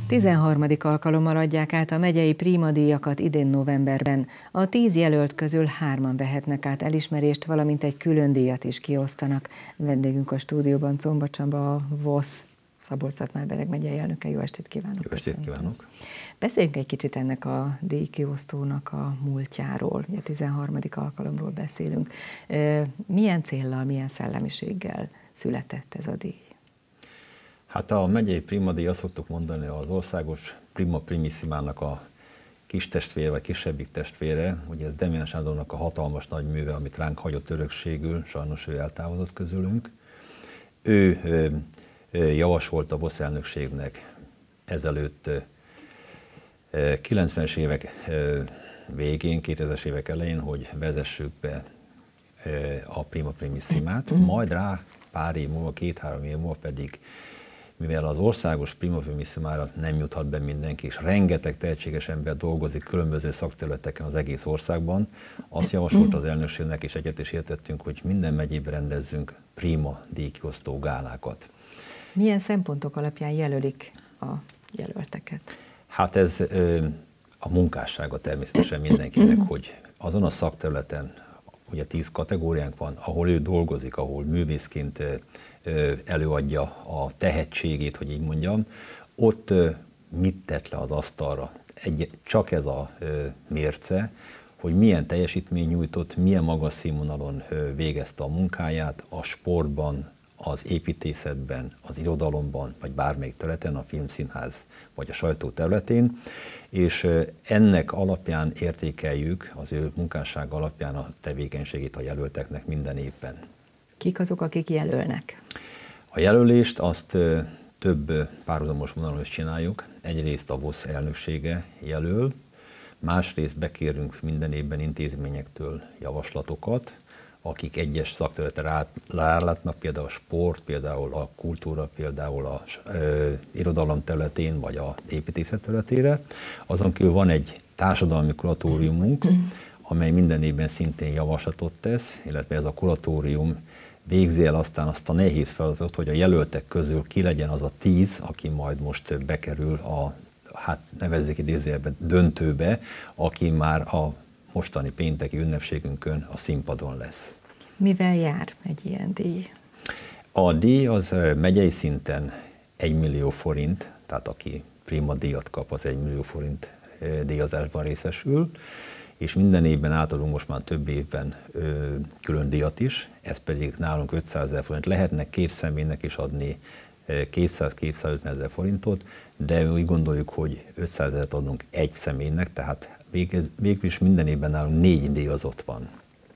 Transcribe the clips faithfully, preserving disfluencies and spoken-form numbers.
tizenharmadik alkalommal adják át a megyei Prima díjakat idén novemberben. A tíz jelölt közül hárman vehetnek át elismerést, valamint egy külön díjat is kiosztanak. Vendégünk a stúdióban Czomba Csaba, a VOSZ Szabolcs-Szatmár-Bereg megyei elnöke. Jó estét kívánok! Jó estét kívánok! Beszéljünk egy kicsit ennek a díjkiosztónak a múltjáról. Ugye tizenharmadik alkalomról beszélünk. Milyen céllal, milyen szellemiséggel született ez a díj? Hát a megyei Prima díj, azt szoktuk mondani, az országos Prima Primissimának a kis testvére, vagy kisebbik testvére. Ugye ez Demján Sándornak a hatalmas nagy műve, amit ránk hagyott örökségül, sajnos ő eltávozott közülünk. Ő ö, ö, javasolt a VOSZ elnökségnek ezelőtt ö, kilencvenes évek ö, végén, kétezres évek elején, hogy vezessük be ö, a Prima Primissimát, majd rá pár év múlva, két-három év múlva pedig, mivel az országos Prima Primissimára nem juthat be mindenki, és rengeteg tehetséges ember dolgozik különböző szakterületeken az egész országban, azt javasolt az elnökségnek, és egyet is értettünk, hogy minden megyében rendezzünk Prima díjkiosztó gálákat. Milyen szempontok alapján jelölik a jelölteket? Hát ez ö, a munkássága természetesen mindenkinek, hogy azon a szakterületen, ugye tíz kategóriánk van, ahol ő dolgozik, ahol művészként előadja a tehetségét, hogy így mondjam, ott mit tett le az asztalra. Egy, csak ez a mérce, hogy milyen teljesítmény nyújtott, milyen magas színvonalon végezte a munkáját a sportban, az építészetben, az irodalomban, vagy bármelyik területen, a filmszínház vagy a sajtó területén, és ennek alapján értékeljük, az ő munkásság alapján a tevékenységét a jelölteknek minden évben. Kik azok, akik jelölnek? A jelölést azt több párhuzamos vonalon is csináljuk. Egyrészt a VOSZ elnöksége jelöl, másrészt bekérünk minden évben intézményektől javaslatokat, akik egyes szakterületre rálátnak, például a sport, például a kultúra, például a ö, irodalom területén, vagy a építészet területére. Azon kívül van egy társadalmi kuratóriumunk, amely minden évben szintén javaslatot tesz, illetve ez a kuratórium végzi el aztán azt a nehéz feladatot, hogy a jelöltek közül ki legyen az a tíz, aki majd most bekerül a, hát nevezzük idézőjelben, döntőbe, aki már a mostani pénteki ünnepségünkön a színpadon lesz. Mivel jár egy ilyen díj? A díj az megyei szinten egy millió forint, tehát aki Prima díjat kap, az egy millió forint díjazásban részesül, és minden évben átadunk most már több évben ö, külön díjat is, ez pedig nálunk ötszázezer forint. Lehetne két személynek is adni kétszáz-kétszázötven forintot, de úgy gondoljuk, hogy ötszázezret adunk egy személynek, tehát végül, végül is minden évben nálunk négy díjazott van.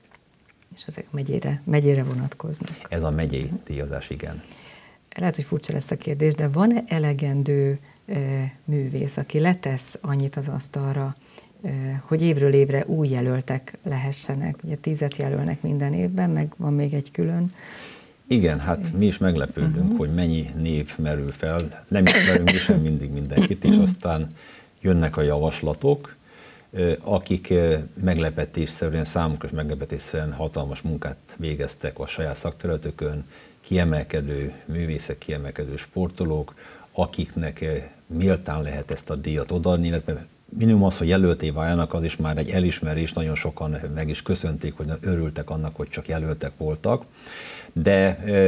És ezek megyére, megyére vonatkoznak. Ez a megyei díjazás, igen. Lehet, hogy furcsa lesz a kérdés, de van-e elegendő e, művész, aki letesz annyit az asztalra, hogy évről évre új jelöltek lehessenek? Ugye tízet jelölnek minden évben, meg van még egy külön. Igen, hát mi is meglepődünk, uh-huh. hogy mennyi név merül fel. Nem ismerünk mi sem mindig mindenkit, és aztán jönnek a javaslatok, akik meglepetésszerűen, számukra is meglepetésszerűen hatalmas munkát végeztek a saját szakterületükön, kiemelkedő művészek, kiemelkedő sportolók, akiknek méltán lehet ezt a díjat odaadni, illetve minimum az, hogy jelölté váljanak, az is már egy elismerés, nagyon sokan meg is köszönték, hogy örültek annak, hogy csak jelöltek voltak. De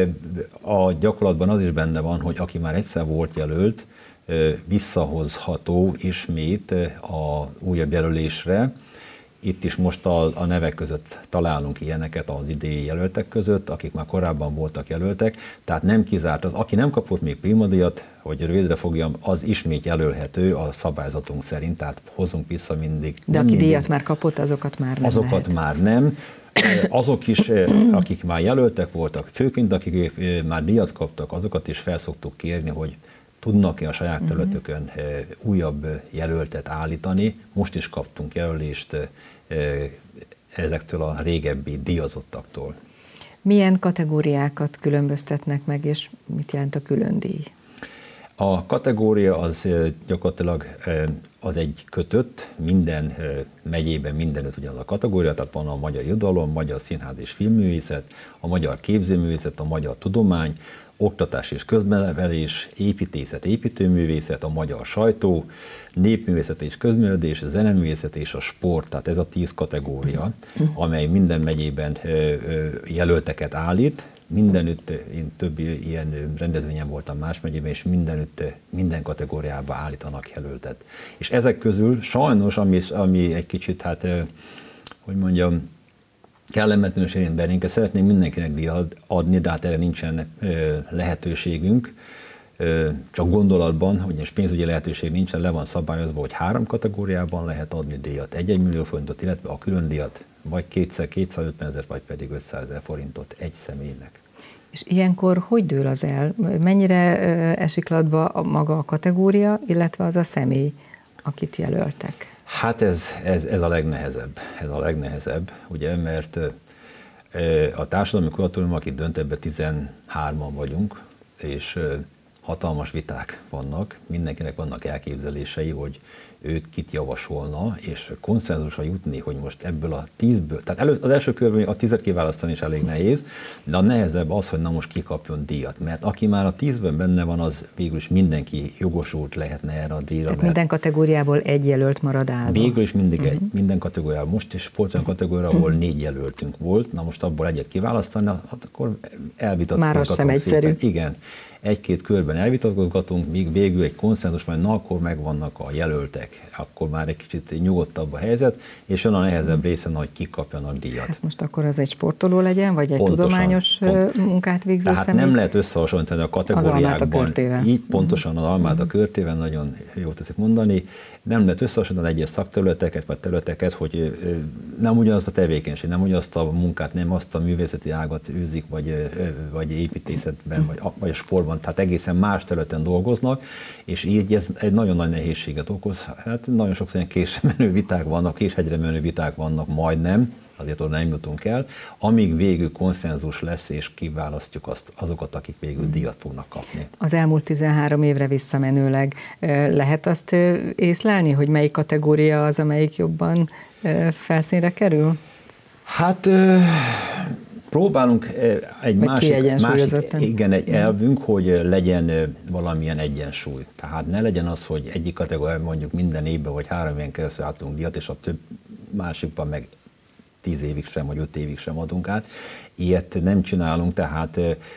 a gyakorlatban az is benne van, hogy aki már egyszer volt jelölt, visszahozható ismét a újabb jelölésre. Itt is most a, a nevek között találunk ilyeneket az idei jelöltek között, akik már korábban voltak jelöltek, tehát nem kizárt az, aki nem kapott még Prima díjat, hogy rövidre fogjam, az ismét jelölhető a szabályzatunk szerint, tehát hozunk vissza mindig. De aki mindig, díjat már kapott, azokat már nem Azokat lehet. már nem. Azok is, akik már jelöltek voltak, főként akik már díjat kaptak, azokat is fel szoktuk kérni, hogy tudnak-e a saját területükön újabb jelöltet állítani. Most is kaptunk jelölést ezektől a régebbi díjazottaktól. Milyen kategóriákat különböztetnek meg, és mit jelent a külön díj? A kategória az gyakorlatilag az egy kötött, minden megyében mindenütt ugyanaz a kategória, tehát van a magyar irodalom, magyar színház és filmművészet, a magyar képzőművészet, a magyar tudomány, oktatás és köznevelés, építészet, építőművészet, a magyar sajtó, népművészet és közművelődés, zeneművészet és a sport, tehát ez a tíz kategória, amely minden megyében jelölteket állít. Mindenütt, én több ilyen rendezvényen voltam más megyében, és mindenütt, minden kategóriába állítanak jelöltet. És ezek közül sajnos, ami, ami egy kicsit, hát, hogy mondjam, kellemetlenül érint bennünket, szeretném mindenkinek díjat adni, de hát erre nincsen lehetőségünk. Csak gondolatban, hogy és pénzügyi lehetőség nincsen, le van szabályozva, hogy három kategóriában lehet adni díjat, egy-egy millió forintot, illetve a külön díjat, vagy kétszer kétszázötven ezer, vagy pedig ötszázezer forintot egy személynek. És ilyenkor hogy dől az el? Mennyire esik latba maga a kategória, illetve az a személy, akit jelöltek? Hát ez, ez, ez a legnehezebb, ez a legnehezebb, ugye, mert a társadalmi kuratórium, akit dönt, ebben tizenhárman vagyunk, és hatalmas viták vannak, mindenkinek vannak elképzelései, hogy őt kit javasolna, és konszenzusra jutni, hogy most ebből a tízből, tehát elő, az első körben a tízet kiválasztani is elég nehéz, de a nehezebb az, hogy na most ki kapjon díjat, mert aki már a tízben benne van, az végül is mindenki jogosult lehetne erre a díjra. Tehát minden kategóriából egy jelölt marad állva. Végül is mindig uh-huh. egy, minden kategóriában. Most is volt olyan kategória, ahol uh-huh. négy jelöltünk volt, na most abból egyet kiválasztani, hát akkor elvitatkozgatunk. Már az sem egyszerű. Igen. Egy-két körben elvitatkozgatunk, míg végül egy konszenzus van, na akkor megvannak a jelöltek, akkor már egy kicsit nyugodtabb a helyzet, és jön a nehezebb része, hogy kik kapjanak díjat. Hát most akkor az egy sportoló legyen, vagy egy pontosan, tudományos pont, munkát végző tehát személy? Nem lehet összehasonlítani a kategóriákban. A így pontosan az almát a körtével, nagyon jól teszik mondani. Nem lehet összehasonlítani egyes szakterületeket, vagy területeket, hogy nem ugyanazt a tevékenység, nem ugyanazt a munkát, nem azt a művészeti ágat űzik, vagy, vagy építészetben, vagy a, vagy a sportban, tehát egészen más területen dolgoznak, és így ez egy nagyon nagy nehézséget okoz. Hát nagyon sokszor ilyen késre menő viták vannak, késhegyre menő viták vannak, majdnem, azért oda nem jutunk el, amíg végül konszenzus lesz, és kiválasztjuk azt, azokat, akik végül díjat fognak kapni. Az elmúlt tizenhárom évre visszamenőleg lehet azt észlelni, hogy melyik kategória az, amelyik jobban felszínre kerül? Hát próbálunk egy Vagy másik, másik igen, egy elvünk, hogy legyen valamilyen egyensúly. Tehát ne legyen az, hogy egyik kategória mondjuk minden évben, vagy három éven keresztül átunk díjat, és a több másikban meg tíz évig sem, vagy öt évig sem adunk át. Ilyet nem csinálunk, tehát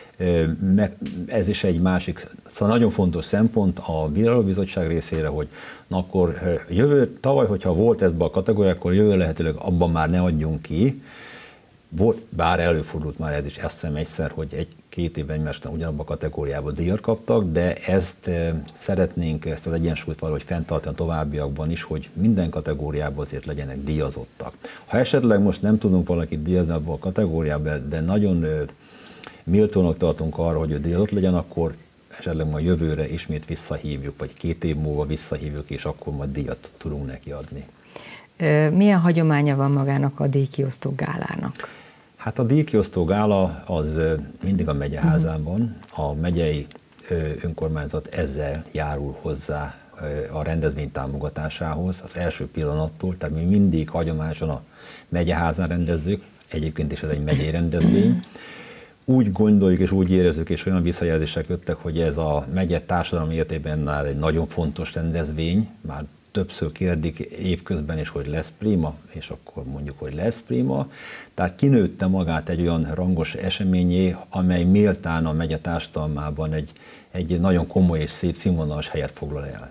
ez is egy másik, szóval nagyon fontos szempont a Bírálóbizottság részére, hogy na akkor jövő, tavaly, hogyha volt ebben a kategória, akkor jövő lehetőleg abban már ne adjunk ki. Volt, bár előfordult már ez is, azt hiszem egyszer, hogy egy-két évben egymástán ugyanabban a kategóriában díjat kaptak, de ezt e, szeretnénk, ezt az egyensúlyt valahogy fenntartani a továbbiakban is, hogy minden kategóriában azért legyenek díjazottak. Ha esetleg most nem tudunk valakit díjazni abban a kategóriában, de nagyon e, méltónak tartunk arra, hogy ő díjazott legyen, akkor esetleg majd jövőre ismét visszahívjuk, vagy két év múlva visszahívjuk, és akkor majd díjat tudunk neki adni. Milyen hagyománya van magának a díjkiosztó gálának? Hát a díjkiosztó gála az mindig a megyeházában. A megyei önkormányzat ezzel járul hozzá a rendezvény támogatásához az első pillanattól, tehát mi mindig hagyományosan a megyeházán rendezzük, egyébként is ez egy megyei rendezvény. Úgy gondoljuk és úgy érezzük, és olyan visszajelzések jöttek, hogy ez a megye társadalmi értékben már egy nagyon fontos rendezvény, már többször kérdik évközben is, hogy lesz prima, és akkor mondjuk, hogy lesz prima. Tehát kinőtte magát egy olyan rangos eseményé, amely méltán a megye társadalmában egy, egy nagyon komoly és szép színvonalas helyet foglal el.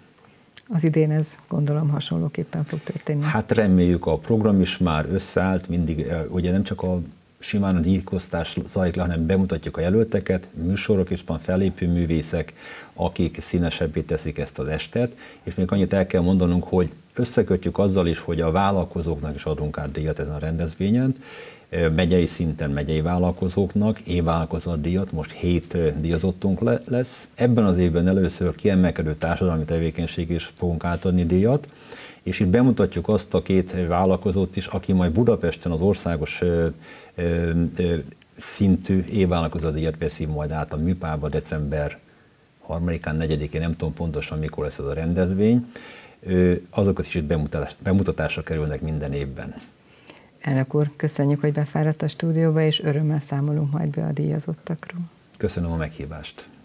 Az idén ez gondolom hasonlóképpen fog történni. Hát reméljük, a program is már összeállt, mindig, ugye nem csak a simán a díjkosztás zajlik le, hanem bemutatjuk a jelölteket, műsorok is van, fellépő művészek, akik színesebbé teszik ezt az estet, és még annyit el kell mondanunk, hogy összekötjük azzal is, hogy a vállalkozóknak is adunk át díjat ezen a rendezvényen, megyei szinten megyei vállalkozóknak, évvállalkozó díjat, most hét díjazottunk le, lesz. Ebben az évben először kiemelkedő társadalmi tevékenység is fogunk átadni díjat, és itt bemutatjuk azt a két vállalkozót is, aki majd Budapesten az országos ö, ö, ö, szintű évvállalkozó díjat veszi majd át a Műpába december harmadikán, negyedikén, nem tudom pontosan mikor lesz ez a rendezvény, azokat is itt bemutatás, bemutatásra kerülnek minden évben. Elnök úr, köszönjük, hogy befáradt a stúdióba, és örömmel számolunk majd be a díjazottakról. Köszönöm a meghívást.